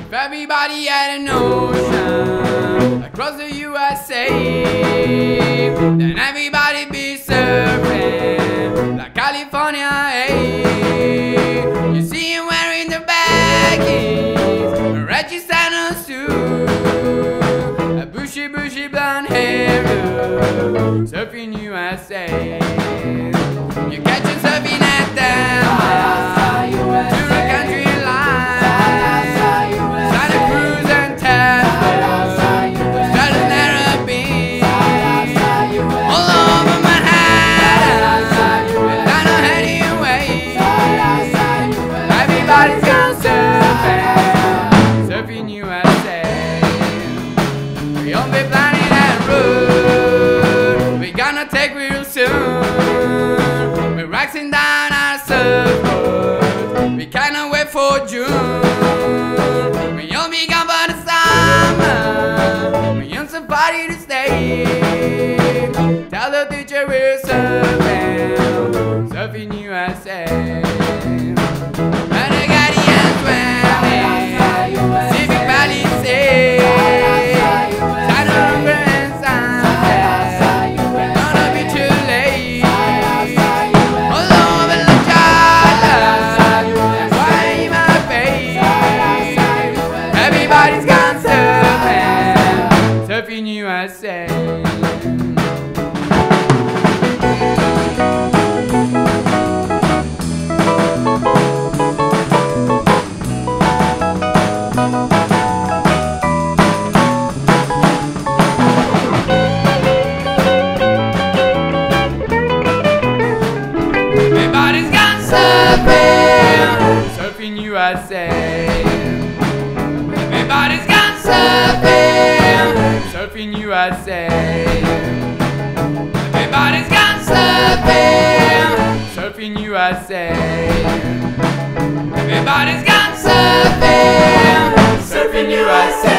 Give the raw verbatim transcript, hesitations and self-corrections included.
If everybody had an ocean across the U S A, then everybody'd be surfing like California, hey. You see him wearing the baggies, a Reggie Sandals too, a bushy, bushy blonde hair, Surfin U S A. You catch him surfing at them to the country line, Santa Cruz and Tampa, Stratus Narrabeen, all over Manhattan, down on Heading Way. Everybody's gone surfing, Surfin U S A. We all be planning that road, we gonna take real soon. We're waxing down our surfboard, we cannot wait for June. We all be gone for the summer, we on some party to stay. Tell the teacher we're surfing, Surfin U S A. Renegadians swimming, Pacific Palisades, Santa Cruz and Sunset, gonna be too late. All over the Charlotte, and why my face. Everybody's gone surfing, Surfin U S A. Everybody's gone surfing, Surfin U S A. Everybody's gone surfing, Surfin U S A. Everybody's gone surfing, Surfin U S A. Everybody's gone surfing, Surfin U S A.